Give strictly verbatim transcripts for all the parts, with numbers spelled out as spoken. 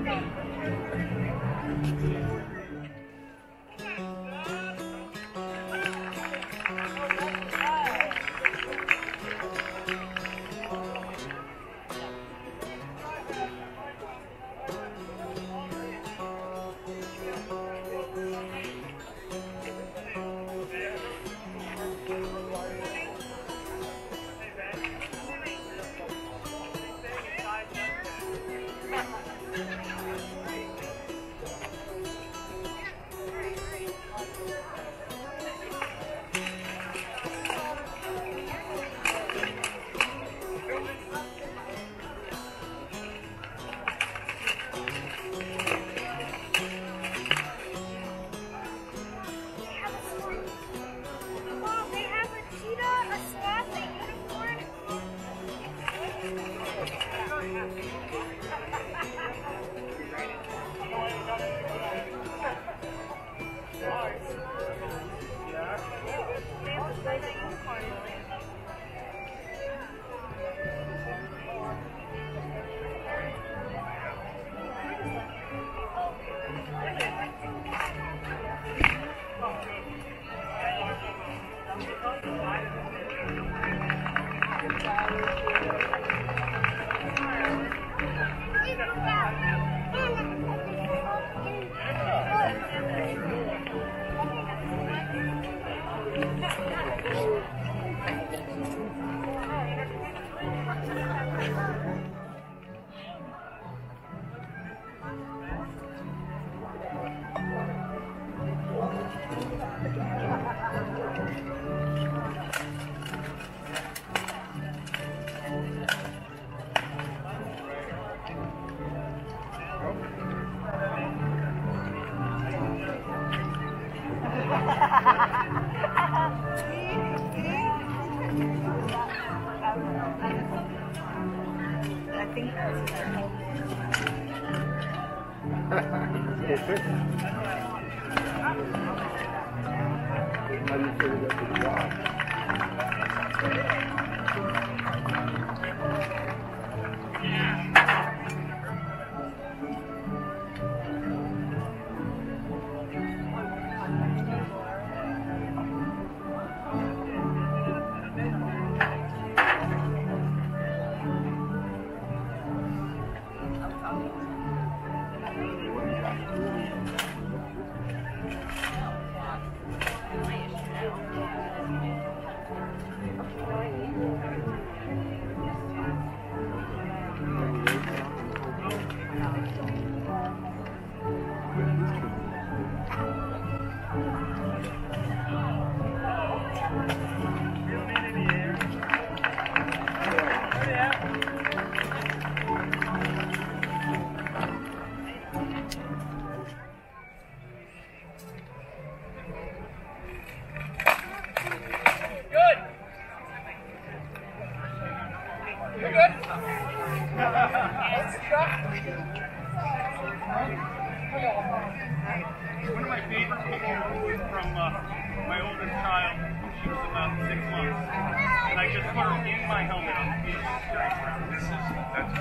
One of my favorite pictures was from uh, my oldest child when she was about six months. And I just put her in my helmet on the beach. This is, that's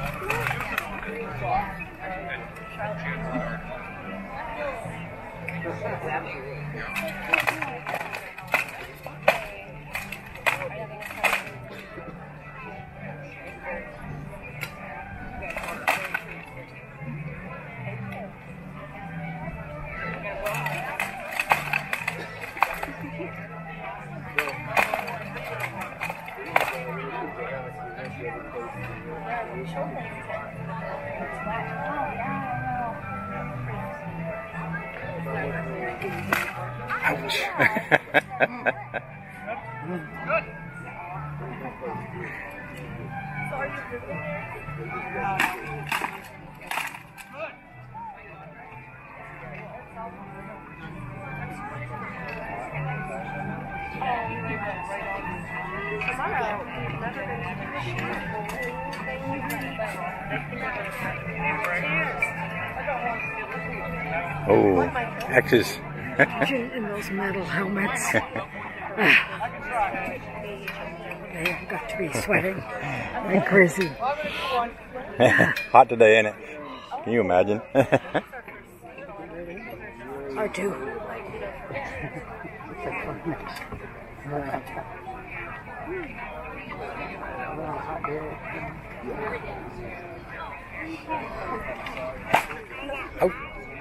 Ouch. Good. Oh, X's. In those metal helmets. They have got to be sweating like crazy. Hot today, ain't it? Can you imagine? I do. Oh.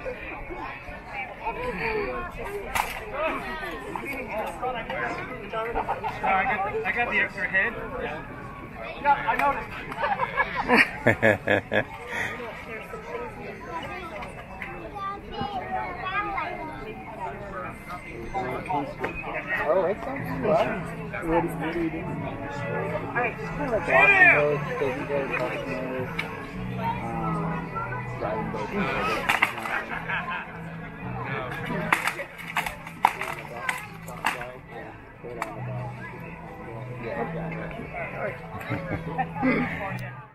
Uh, I got, I got the extra head. Yeah, I noticed. Oh, it sounds fun. What, what are you doing? Alright, just kind of like walking boats, taking care of customers, um, driving boats. Yeah, exactly.